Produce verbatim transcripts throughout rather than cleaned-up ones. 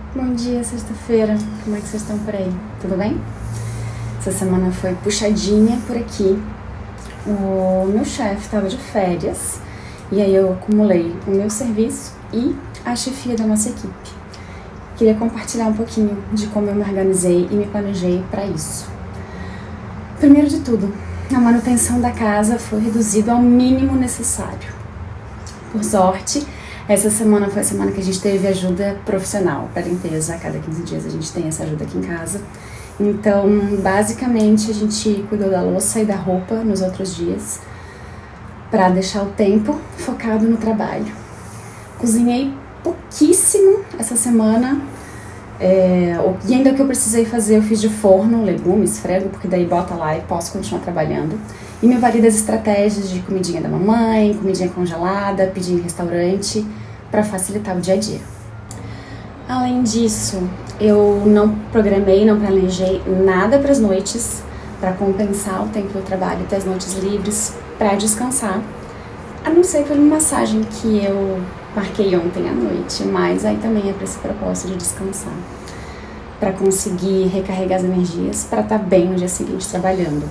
Bom dia, sexta-feira. Como é que vocês estão por aí? Tudo bem? Essa semana foi puxadinha por aqui. O meu chefe estava de férias e aí eu acumulei o meu serviço e a chefia da nossa equipe. Queria compartilhar um pouquinho de como eu me organizei e me planejei para isso. Primeiro de tudo, a manutenção da casa foi reduzida ao mínimo necessário. Por sorte, essa semana foi a semana que a gente teve ajuda profissional para limpeza. A cada quinze dias a gente tem essa ajuda aqui em casa. Então, basicamente, a gente cuidou da louça e da roupa nos outros dias para deixar o tempo focado no trabalho. Cozinhei pouquíssimo essa semana. É, e ainda o que eu precisei fazer eu fiz de forno, legumes, frango, porque daí bota lá e posso continuar trabalhando. E me valida as estratégias de comidinha da mamãe, comidinha congelada, pedir em restaurante, para facilitar o dia a dia. Além disso, eu não programei, não planejei nada para as noites, para compensar o tempo do trabalho e ter as noites livres para descansar. A não ser por uma massagem que eu marquei ontem à noite, mas aí também é para esse propósito de descansar, para conseguir recarregar as energias, para estar bem no dia seguinte trabalhando.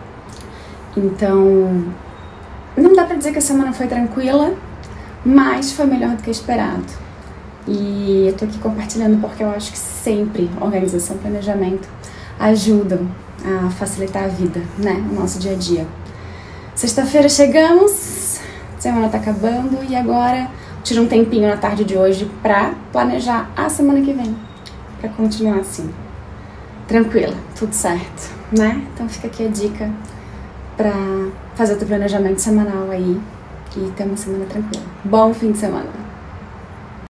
Então, não dá pra dizer que a semana foi tranquila, mas foi melhor do que esperado. E eu tô aqui compartilhando porque eu acho que sempre organização e planejamento ajudam a facilitar a vida, né? O nosso dia a dia. Sexta-feira chegamos, semana tá acabando e agora tiro um tempinho na tarde de hoje pra planejar a semana que vem, pra continuar assim, tranquila, tudo certo, né? Então fica aqui a dica pra fazer o teu planejamento semanal aí e ter uma semana tranquila. Bom fim de semana!